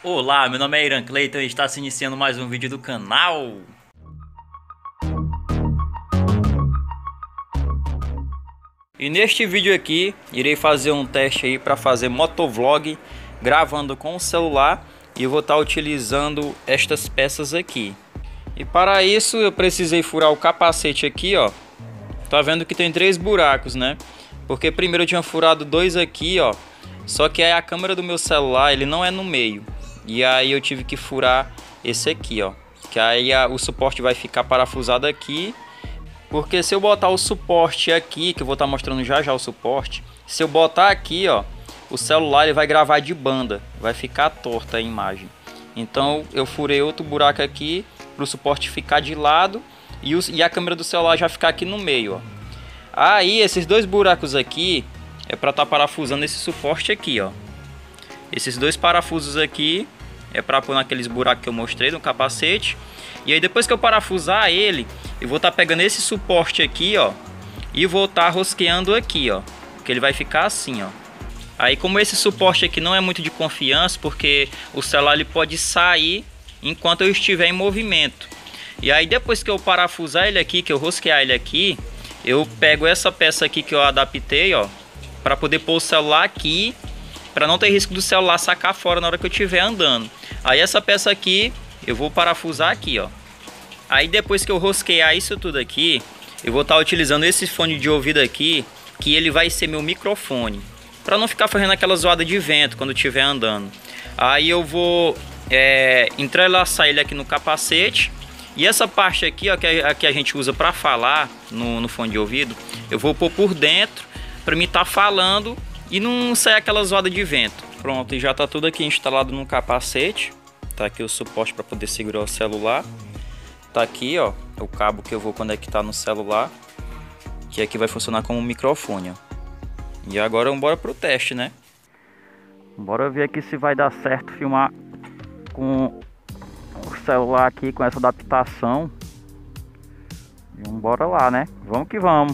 Olá, meu nome é Irã Cleiton e está se iniciando mais um vídeo do canal. E neste vídeo aqui, irei fazer um teste aí para fazer motovlog gravando com o celular e eu vou estar utilizando estas peças aqui. E para isso eu precisei furar o capacete aqui, ó. Tá vendo que tem 3 buracos, né? Porque primeiro eu tinha furado 2 aqui, ó. Só que aí a câmera do meu celular, ele não é no meio. E aí eu tive que furar esse aqui, ó. Que aí o suporte vai ficar parafusado aqui. Porque se eu botar o suporte aqui, que eu vou estar mostrando já o suporte. Se eu botar aqui, ó, o celular ele vai gravar de banda. Vai ficar torta a imagem. Então eu furei outro buraco aqui para o suporte ficar de lado. E a câmera do celular já ficar aqui no meio, ó. Aí esses 2 buracos aqui é para estar parafusando esse suporte aqui, ó. Esses 2 parafusos aqui é para pôr naqueles buracos que eu mostrei no capacete. E aí depois que eu parafusar ele, eu vou estar pegando esse suporte aqui, ó, e vou estar rosqueando aqui, ó, que ele vai ficar assim, ó. Aí como esse suporte aqui não é muito de confiança, porque o celular ele pode sair enquanto eu estiver em movimento. E aí depois que eu parafusar ele aqui, que eu rosquear ele aqui, eu pego essa peça aqui que eu adaptei, ó, para poder pôr o celular aqui, para não ter risco do celular sacar fora na hora que eu estiver andando. Aí essa peça aqui eu vou parafusar aqui, ó. Aí depois que eu rosquear isso tudo aqui, eu vou estar utilizando esse fone de ouvido aqui, que ele vai ser meu microfone, para não ficar fazendo aquela zoada de vento quando eu estiver andando. Aí eu vou entrelaçar ele aqui no capacete. E essa parte aqui, ó, que a gente usa para falar no fone de ouvido, eu vou pôr por dentro para me estar falando e não sair aquela zoada de vento. Pronto, e já tá tudo aqui instalado no capacete. Tá aqui o suporte para poder segurar o celular. Tá aqui, ó, o cabo que eu vou conectar no celular, que aqui vai funcionar como um microfone, ó. E agora vamos embora pro teste, né? Bora ver aqui se vai dar certo filmar com o celular aqui, com essa adaptação. E vamos embora lá, né? Vamos que vamos.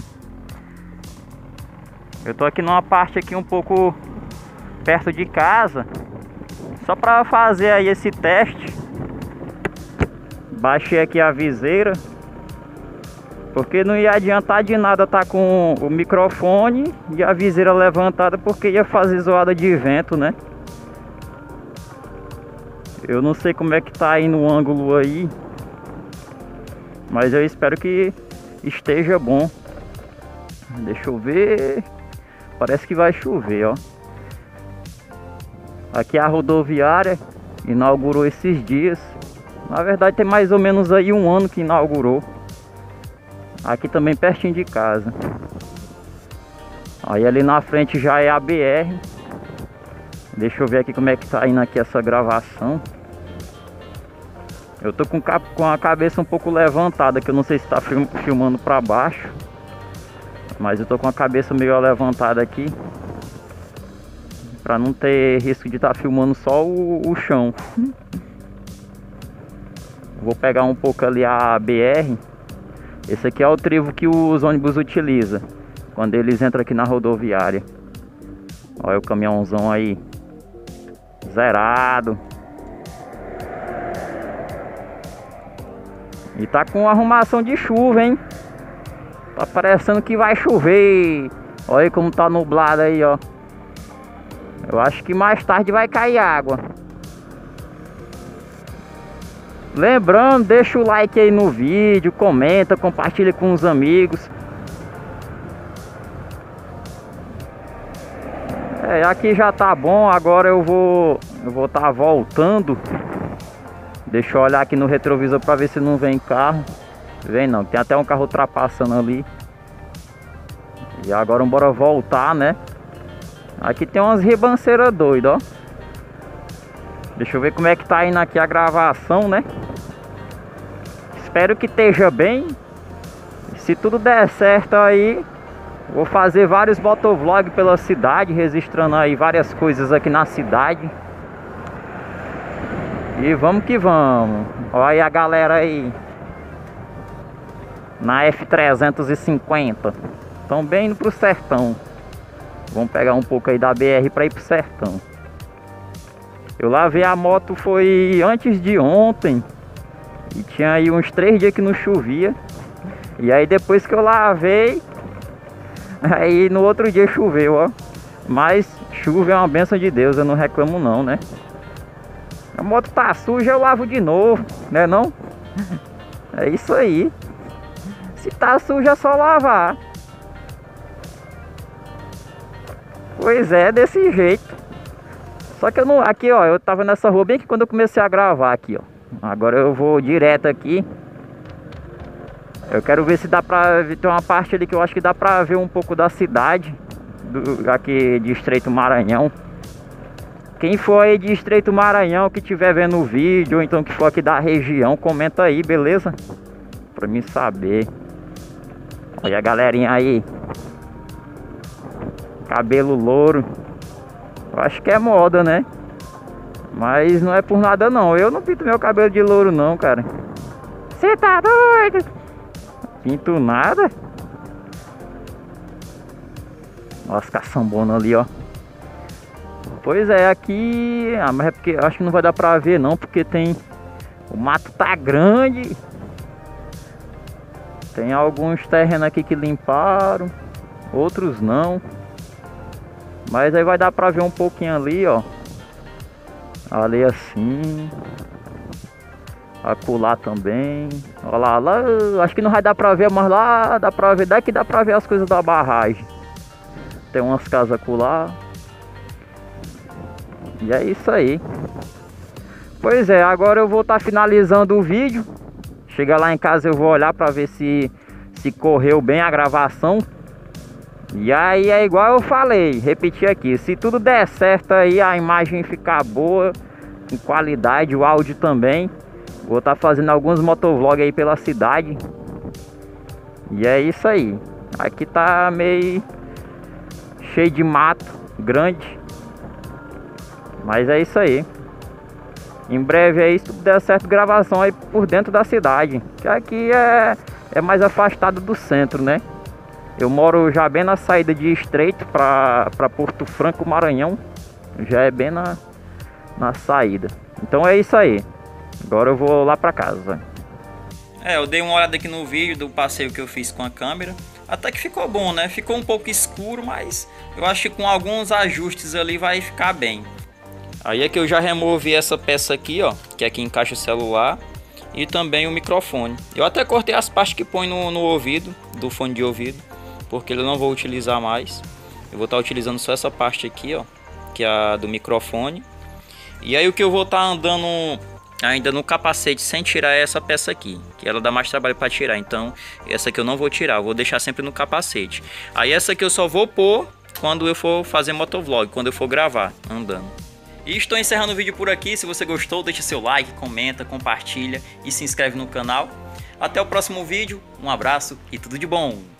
Eu tô aqui numa parte aqui um pouco perto de casa, só para fazer aí esse teste. Baixei aqui a viseira, porque não ia adiantar de nada tá com o microfone e a viseira levantada, porque ia fazer zoada de vento, né? Eu não sei como é que tá aí no ângulo aí, mas eu espero que esteja bom. Deixa eu ver. Parece que vai chover, ó. Aqui é a rodoviária, inaugurou esses dias. Na verdade tem mais ou menos aí um ano que inaugurou. Aqui também pertinho de casa. Aí ali na frente já é a BR. Deixa eu ver aqui como é que tá indo aqui essa gravação. Eu tô com a cabeça um pouco levantada, que eu não sei se tá filmando pra baixo, mas eu tô com a cabeça meio levantada aqui, pra não ter risco de estar filmando só o chão. Vou pegar um pouco ali a BR. Esse aqui é o trevo que os ônibus utilizam quando eles entram aqui na rodoviária. Olha o caminhãozão aí, zerado. E tá com arrumação de chuva, hein? Tá parecendo que vai chover. Olha como tá nublado aí, ó. Eu acho que mais tarde vai cair água. Lembrando, deixa o like aí no vídeo, comenta, compartilha com os amigos. Aqui já tá bom, agora eu vou tá voltando. Deixa eu olhar aqui no retrovisor para ver se não vem carro. Vem não, tem até um carro ultrapassando ali. E agora bora voltar, né? Aqui tem umas ribanceiras doidas, ó. Deixa eu ver como é que tá indo aqui a gravação, né? Espero que esteja bem. Se tudo der certo aí, vou fazer vários motovlogs pela cidade, registrando aí várias coisas aqui na cidade. E vamos que vamos. Olha aí a galera aí na F350. Estão bem indo pro sertão. Vamos pegar um pouco aí da BR para ir pro sertão. Eu lavei a moto foi antes de ontem. E tinha aí uns 3 dias que não chovia. E aí depois que eu lavei, aí no outro dia choveu, ó. Mas chuva é uma bênção de Deus, eu não reclamo não, né? A moto tá suja, eu lavo de novo, né não? É isso aí. Se tá suja é só lavar. Pois é, desse jeito. Só que eu não... Aqui, ó, eu tava nessa rua bem que quando eu comecei a gravar aqui, ó. Agora eu vou direto aqui. Eu quero ver se dá pra... Tem uma parte ali que eu acho que dá pra ver um pouco da cidade aqui de Estreito Maranhão. Quem for aí de Estreito Maranhão, que estiver vendo o vídeo, ou então que for aqui da região, comenta aí, beleza? Pra mim saber. Olha a galerinha aí. Cabelo louro. Eu acho que é moda, né? Mas não é por nada não. Eu não pinto meu cabelo de louro não, cara. Você tá doido? Pinto nada. Nossa, caçambona ali, ó. Pois é, aqui... Ah, mas é porque acho que não vai dar pra ver não, porque tem... O mato tá grande. Tem alguns terrenos aqui que limparam, outros não. Mas aí vai dar pra ver um pouquinho ali, ó. Ali assim. Acolá também. Olha lá, lá, acho que não vai dar pra ver, mas lá dá pra ver. Daqui dá pra ver as coisas da barragem. Tem umas casas acolá. E é isso aí. Pois é, agora eu vou estar finalizando o vídeo. Chegar lá em casa eu vou olhar pra ver se correu bem a gravação. E aí é igual eu falei, repetir aqui, se tudo der certo aí, a imagem ficar boa, com qualidade, o áudio também, vou estar fazendo alguns motovlogs aí pela cidade. E é isso aí. Aqui tá meio cheio de mato, grande. Mas é isso aí. Em breve aí, se tudo der certo, gravação aí por dentro da cidade. Que aqui é mais afastado do centro, né? Eu moro já bem na saída de Estreito para Porto Franco, Maranhão. Já é bem na saída. Então é isso aí. Agora eu vou lá para casa. Eu dei uma olhada aqui no vídeo do passeio que eu fiz com a câmera. Até que ficou bom, né? Ficou um pouco escuro, mas eu acho que com alguns ajustes ali vai ficar bem. Aí é que eu já removi essa peça aqui, ó, que é que encaixa o celular e também o microfone. Eu até cortei as partes que põe no ouvido, do fone de ouvido, porque eu não vou utilizar mais. Eu vou estar utilizando só essa parte aqui, ó, que é a do microfone. E aí o que eu vou estar andando ainda no capacete sem tirar é essa peça aqui, que ela dá mais trabalho para tirar. Então essa aqui eu não vou tirar, eu vou deixar sempre no capacete. Aí essa aqui eu só vou pôr quando eu for fazer motovlog, quando eu for gravar andando. E estou encerrando o vídeo por aqui. Se você gostou, deixa seu like, comenta, compartilha e se inscreve no canal. Até o próximo vídeo, um abraço e tudo de bom!